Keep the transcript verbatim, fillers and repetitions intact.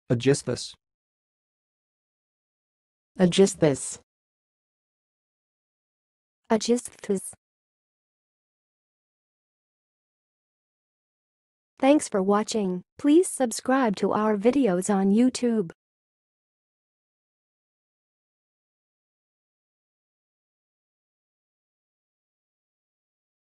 aegisthus, aegisthus, aegisthus. Thanks for watching. Please subscribe to our videos on YouTube.